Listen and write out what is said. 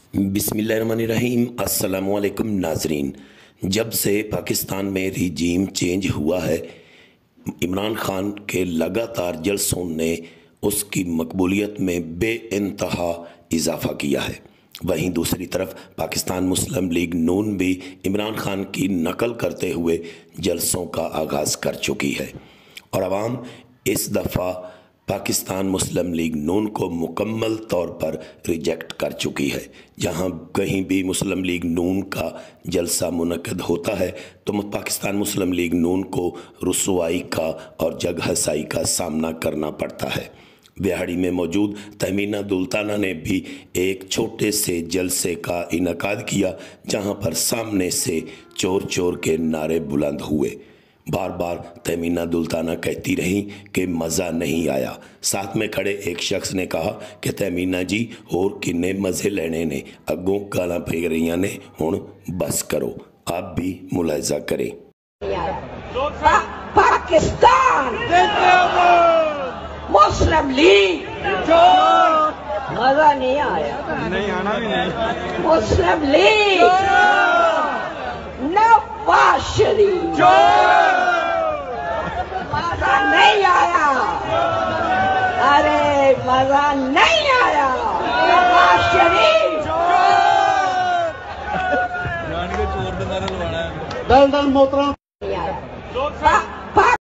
بسم اللہ الرحمن الرحیم۔ السلام علیکم ناظرین، جب سے پاکستان میں ریجیم چینج ہوا ہے، عمران خان کے لگاتار جلسوں نے اس کی مقبولیت میں بے انتہا اضافہ کیا ہے۔ وہیں دوسری طرف پاکستان مسلم لیگ نون بھی عمران خان کی نقل کرتے ہوئے جلسوں کا آغاز کر چکی ہے، اور عوام اس دفعہ پاکستان مسلم لیگ نون کو مکمل طور پر ریجیکٹ کر چکی ہے۔ جہاں کہیں بھی مسلم لیگ نون کا جلسہ منعقد ہوتا ہے تو پاکستان مسلم لیگ نون کو رسوائی کا اور جگ ہنسائی کا سامنا کرنا پڑتا ہے۔ بہاڑی میں موجود تہمینہ دلتانہ نے بھی ایک چھوٹے سے جلسے کا انعقاد کیا، جہاں پر سامنے سے چور چور کے نعرے بلند ہوئے۔ بار بار تہمینہ دلتانہ کہتی رہیں کہ مزہ نہیں آیا۔ ساتھ میں کھڑے ایک شخص نے کہا کہ تہمینہ جی اور کنے مزے لینے نے، اگوں گالاں پھیر رہیاں نے، ہن بس کرو۔ آپ بھی ملاحظہ کریں۔ پاکستان مسلم لیگ مزہ نہیں آیا، نہیں آنا بھی نہیں۔ مسلم لیگ نواز شریف مزہ نہیں آیا، ارے مزہ نہیں آیا، نواز شریف جان کے چور دے نعرے لوانا ہے۔ نہیں آیا۔